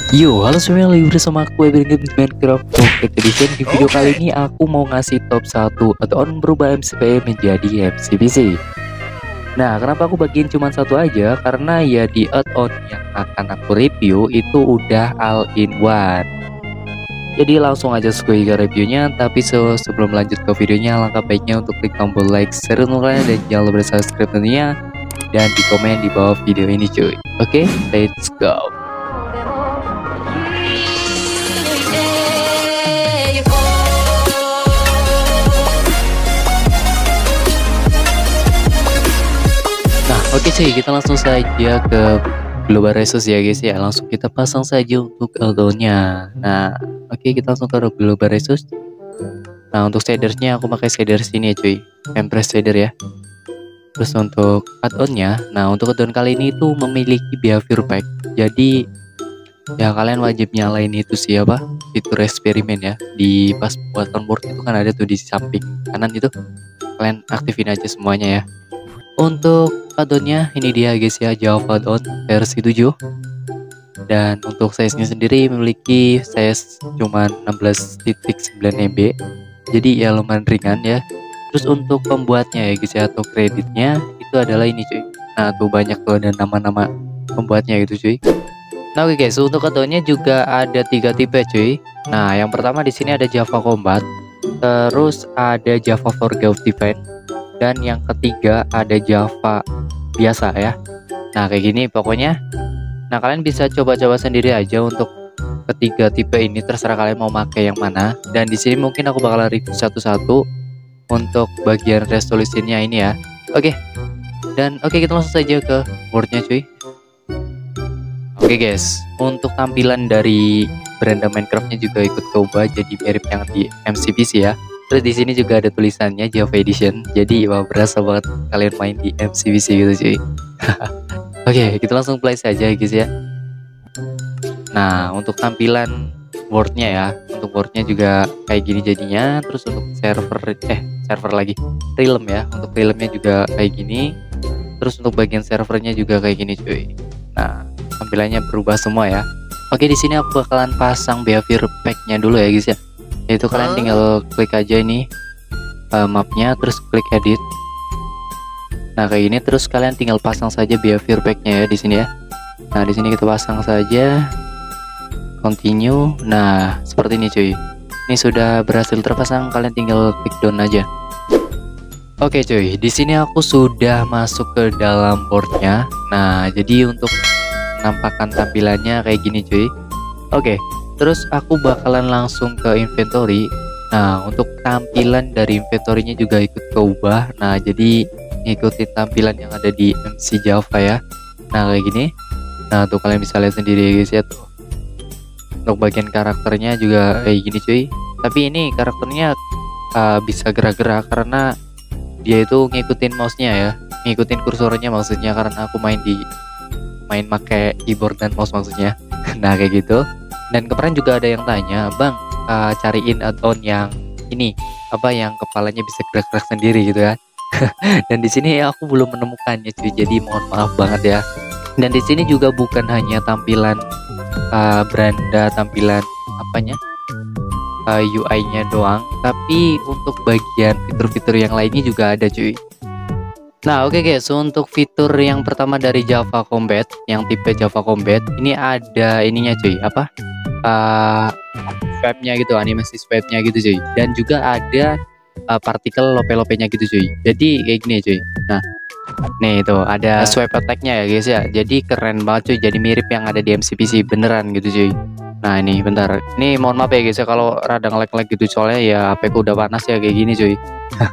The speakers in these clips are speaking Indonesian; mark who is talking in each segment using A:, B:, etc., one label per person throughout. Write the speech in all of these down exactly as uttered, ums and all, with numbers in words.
A: Yo, halo semuanya, lagi bersama aku Evan Games Minecraft Pocket Edition. Di video kali ini aku mau ngasih top satu add-on berubah M C P menjadi M C P C. Nah, kenapa aku bagiin cuma satu aja? Karena ya di add-on yang akan aku review itu udah all in one. Jadi langsung aja gue ke reviewnya. Tapi se sebelum lanjut ke videonya, langkah baiknya untuk klik tombol like, share, dan jangan lupa subscribe tentunya, dan di komen di bawah video ini cuy. Oke, okay, let's go. Oke cuy, kita langsung saja ke Global Resource ya guys ya. Langsung kita pasang saja untuk add-onnya. Nah, oke, kita langsung taruh Global Resource. Nah, untuk shadersnya aku pakai shaders ini ya cuy, Empress shader ya. Terus untuk add-onnya, nah untuk add-on kali ini itu memiliki behavior pack. Jadi ya kalian wajib nyalain itu sih apa, fitur eksperimen ya. Di pas buatan board itu kan ada tuh di samping kanan itu, kalian aktifin aja semuanya ya. Untuk add-onnya ini dia guys ya, Java add-on versi tujuh. Dan untuk size-nya sendiri memiliki size cuma enam belas titik sembilan M B. Jadi ya lumayan ringan ya. Terus untuk pembuatnya ya guys ya, atau kreditnya itu adalah ini cuy. Nah, tuh banyak tuh ada nama-nama pembuatnya gitu cuy. Nah, oke guys, untuk add-onnya juga ada tiga tipe cuy. Nah, yang pertama di sini ada Java Combat, terus ada Java Forgive Divine, dan yang ketiga ada Java biasa ya. Nah kayak gini pokoknya. Nah kalian bisa coba-coba sendiri aja untuk ketiga tipe ini, terserah kalian mau pakai yang mana. Dan di sini mungkin aku bakal review satu-satu untuk bagian resolusinya ini ya. Oke, dan oke kita langsung saja ke boardnya cuy. Oke guys, untuk tampilan dari beranda Minecraftnya juga ikut coba jadi mirip yang di M C P C ya. Terus di sini juga ada tulisannya Java Edition. Jadi wah, berasa banget kalian main di M C P C gitu cuy. Oke, kita langsung play saja guys ya. Nah, untuk tampilan boardnya ya, untuk boardnya juga kayak gini jadinya. Terus untuk server eh server lagi realm ya, untuk realmnya juga kayak gini. Terus untuk bagian servernya juga kayak gini cuy. Nah, tampilannya berubah semua ya. Oke, di sini aku bakalan pasang behavior pack-nya dulu ya guys ya. Itu kalian tinggal klik aja ini uh, mapnya, terus klik edit. Nah kayak gini, terus kalian tinggal pasang saja behavior pack-nya ya di sini ya. Nah di sini kita pasang saja, continue. Nah seperti ini cuy. Ini sudah berhasil terpasang, kalian tinggal klik down aja. Oke cuy, di sini aku sudah masuk ke dalam boardnya. Nah jadi untuk menampakkan tampilannya kayak gini cuy. Oke. Terus aku bakalan langsung ke inventory. Nah untuk tampilan dari inventory-nya juga ikut keubah. Nah jadi ngikutin tampilan yang ada di M C Java ya. Nah kayak gini. Nah tuh kalian bisa lihat sendiri guys ya tuh. Untuk bagian karakternya juga kayak gini cuy. Tapi ini karakternya uh, bisa gerak-gerak karena dia itu ngikutin mouse-nya ya, ngikutin kursornya maksudnya, karena aku main di main pakai keyboard dan mouse maksudnya. Nah kayak gitu. Dan kemarin juga ada yang tanya, bang uh, cariin add-on yang ini apa, yang kepalanya bisa gerak-gerak sendiri gitu ya. Dan di sini ya aku belum menemukannya cuy, jadi mohon maaf banget ya. Dan di sini juga bukan hanya tampilan uh, beranda, tampilan apanya uh, U I-nya doang, tapi untuk bagian fitur-fitur yang lainnya juga ada cuy. Nah oke okay guys, untuk fitur yang pertama dari Java Combat, yang tipe Java Combat ini ada ininya cuy, apa uh, swipe-nya gitu, animasi swipe-nya gitu cuy. Dan juga ada uh, partikel lope-lopenya gitu cuy. Jadi kayak gini cuy. Nah nih itu ada swipe attack-nya ya guys ya. Jadi keren banget cuy, jadi mirip yang ada di M C P C beneran gitu cuy. Nah ini bentar, ini mohon maaf ya guys ya kalau rada nge-lag gitu, soalnya ya H P ku udah panas ya kayak gini cuy.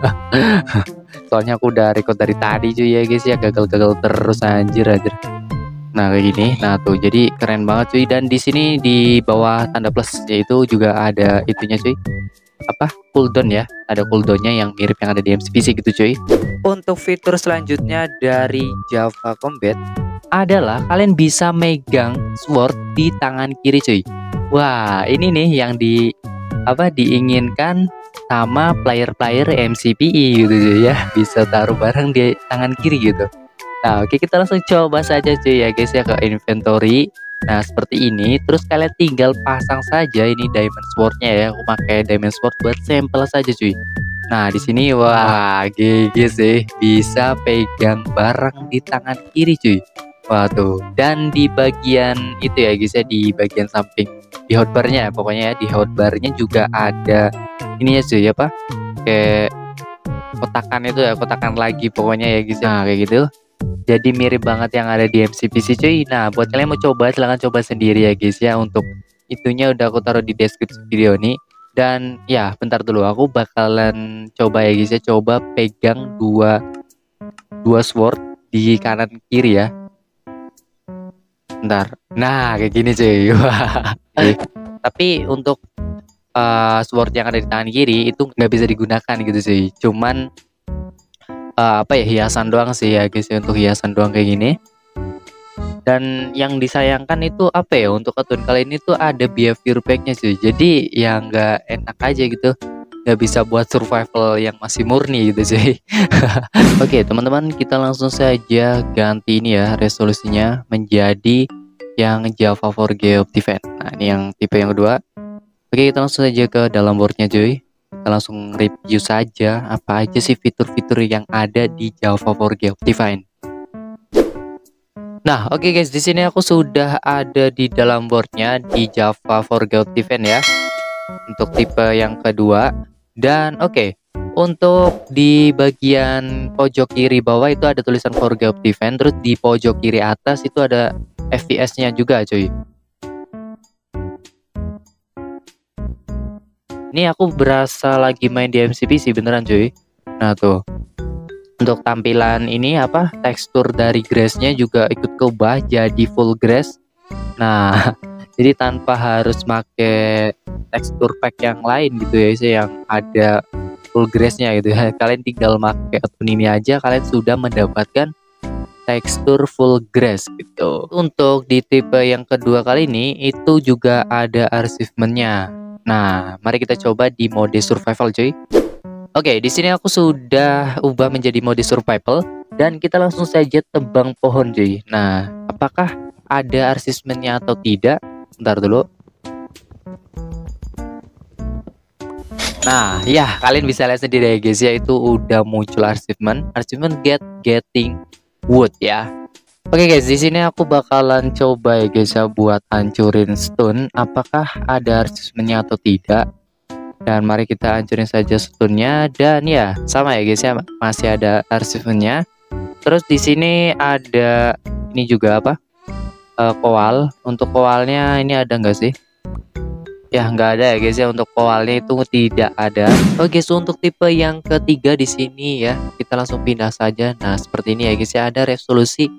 A: Soalnya aku udah record dari tadi cuy ya guys ya, gagal-gagal terus anjir anjir. Nah kayak gini. Nah tuh jadi keren banget cuy. Dan di sini di bawah tanda plus yaitu juga ada itunya cuy, apa, cooldown ya, ada cooldownnya yang mirip yang ada di M C P C gitu cuy. Untuk fitur selanjutnya dari Java Combat adalah kalian bisa megang sword di tangan kiri cuy. Wah ini nih yang di apa diinginkan sama player-player M C P I gitu cuy ya, bisa taruh barang di tangan kiri gitu. Nah oke, kita langsung coba saja cuy ya guys ya ke inventory. Nah seperti ini, terus kalian tinggal pasang saja ini diamond swordnya ya. Aku pakai diamond sword buat sampel saja cuy. Nah di sini wah G G sih, bisa pegang barang di tangan kiri cuy. Wah tuh, dan di bagian itu ya guys ya, di bagian samping di hotbarnya pokoknya ya, di hotbarnya juga ada ini ya cuy apa kayak kotakan itu ya, kotakan lagi pokoknya ya guys. Nah kayak gitu. Jadi mirip banget yang ada di M C P C cuy. Nah buat kalian mau coba silahkan coba sendiri ya guys ya. Untuk itunya udah aku taruh di deskripsi video nih. Dan ya bentar dulu, aku bakalan coba ya guys ya, coba pegang dua dua sword di kanan kiri ya. Bentar. Nah kayak gini cuy. Wah. Tapi untuk uh, sword yang ada di tangan kiri itu nggak bisa digunakan gitu sih. Cuman uh, apa ya, hiasan doang sih ya guys ya, untuk hiasan doang kayak gini. Dan yang disayangkan itu apa ya, untuk akun kali ini tuh ada behavior packnya sih, jadi ya nggak enak aja gitu, nggak bisa buat survival yang masih murni gitu sih. Oke teman-teman, kita langsung saja ganti ini ya resolusinya menjadi yang Java for Geo Optifine. Nah ini yang tipe yang kedua. Oke kita langsung saja ke dalam boardnya cuy. Kita langsung review saja apa aja sih fitur-fitur yang ada di Java for Geo Optifine. Nah, oke okay guys, di sini aku sudah ada di dalam boardnya di Java for Geo Optifine ya, untuk tipe yang kedua. Dan oke, okay, untuk di bagian pojok kiri bawah itu ada tulisan for Geo Optifine, terus di pojok kiri atas itu ada F P S-nya juga, cuy. Ini aku berasa lagi main di M C P C beneran, cuy. Nah tuh. Untuk tampilan ini apa, tekstur dari grass-nya juga ikut keubah jadi full grass. Nah jadi tanpa harus pakai tekstur pack yang lain gitu ya sih, yang ada full grass-nya gitu ya. Kalian tinggal pakai akun ini aja, kalian sudah mendapatkan tekstur full grass gitu. Untuk di tipe yang kedua kali ini itu juga ada achievement-nya. Nah mari kita coba di mode survival cuy. Oke, di sini aku sudah ubah menjadi mode survival dan kita langsung saja tebang pohon, cuy. Nah, apakah ada achievement-nya atau tidak? Bentar dulu. Nah, ya kalian bisa lihat sendiri ya guys ya, itu udah muncul achievement, achievement get getting wood ya. Oke guys, di sini aku bakalan coba ya guys ya buat hancurin stone. Apakah ada achievement-nya atau tidak? Dan mari kita hancurin saja stone-nya, dan ya sama ya guys ya, masih ada arsivennya. Terus di sini ada ini juga apa, uh, koal. Untuk koalnya ini ada nggak sih? Ya nggak ada ya guys ya, untuk koalnya itu tidak ada. Oke, so untuk tipe yang ketiga di sini ya, kita langsung pindah saja. Nah seperti ini ya guys ya, ada resolusi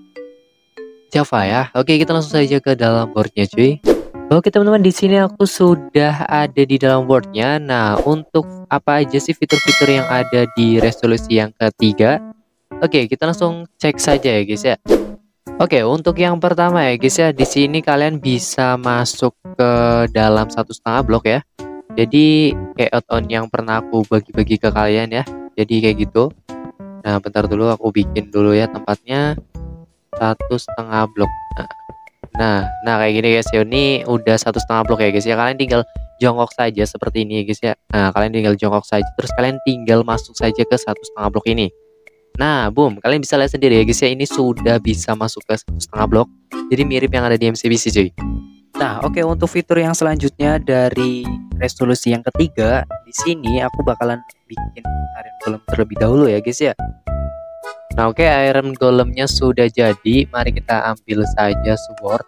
A: Java ya. Oke kita langsung saja ke dalam boardnya cuy. Oke teman-teman, di sini aku sudah ada di dalam boardnya. Nah untuk apa aja sih fitur-fitur yang ada di resolusi yang ketiga? Oke kita langsung cek saja ya guys ya. Oke untuk yang pertama ya guys ya, di sini kalian bisa masuk ke dalam satu setengah blok ya. Jadi kayak add-on yang pernah aku bagi-bagi ke kalian ya. Jadi kayak gitu. Nah bentar dulu, aku bikin dulu ya tempatnya satu setengah blok. Nah, Nah, nah kayak gini guys ya, ini udah satu setengah blok ya guys ya. Kalian tinggal jongkok saja seperti ini ya guys ya. Nah, kalian tinggal jongkok saja, terus kalian tinggal masuk saja ke satu setengah blok ini. Nah, boom, kalian bisa lihat sendiri ya guys ya, ini sudah bisa masuk ke satu setengah blok. Jadi mirip yang ada di M C P C cuy. Nah, oke okay, untuk fitur yang selanjutnya dari resolusi yang ketiga, di sini aku bakalan bikin iron golem terlebih dahulu ya guys ya. Nah oke, okay, iron golemnya sudah jadi. Mari kita ambil saja sword.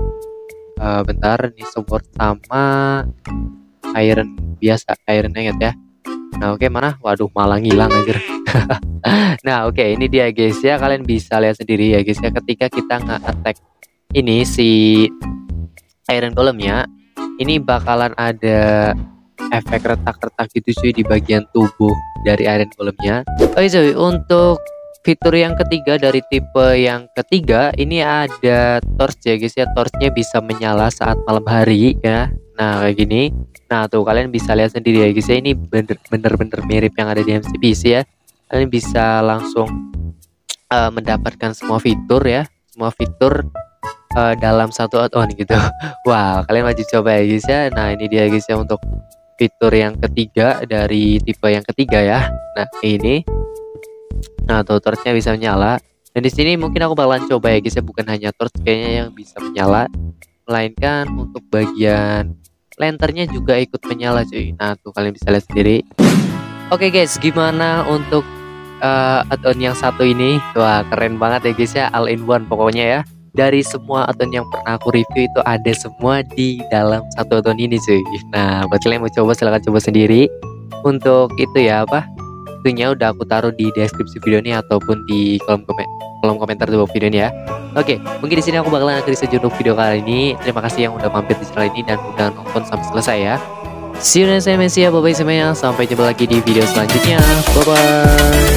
A: Uh, bentar, ini sword sama iron biasa, iron inget ya. Nah oke okay, mana? Waduh malah ngilang aja. Nah oke okay, ini dia guys ya, kalian bisa lihat sendiri ya guys ya, ketika kita nge-attack ini si iron golemnya, ini bakalan ada efek retak-retak gitu cuy di bagian tubuh dari iron golemnya. Oke okay, cuy, untuk fitur yang ketiga dari tipe yang ketiga ini ada torch ya guys ya. Torchnya bisa menyala saat malam hari ya. Nah kayak gini. Nah tuh kalian bisa lihat sendiri ya guys ya, ini bener-bener mirip yang ada di M C P C ya. Kalian bisa langsung uh, mendapatkan semua fitur ya, semua fitur uh, dalam satu add-on gitu. Wah, kalian wajib coba ya guys ya. Nah, ini dia guys ya untuk fitur yang ketiga dari tipe yang ketiga ya. Nah, ini. Nah, tuh torchnya bisa menyala. Dan di sini mungkin aku bakalan coba ya guys ya, bukan hanya torch kayaknya yang bisa menyala, melainkan untuk bagian lanternnya juga ikut menyala cuy. Nah, tuh kalian bisa lihat sendiri. Oke guys, gimana untuk uh, add-on yang satu ini? Wah, keren banget ya guys ya, all in one pokoknya ya. Dari semua add-on yang pernah aku review itu ada semua di dalam satu add-on ini cuy. Nah, buat kalian yang mau coba silahkan coba sendiri. Untuk itu ya apa? Itunya udah aku taruh di deskripsi video ini ataupun di kolom komen kolom komentar di bawah video ini ya. Oke, mungkin di sini aku bakalan akhiri saja untuk video kali ini. Terima kasih yang udah mampir di channel ini dan udah nonton sampai selesai ya. See you next time ya, bye bye semuanya. Sampai jumpa lagi di video selanjutnya. Bye bye.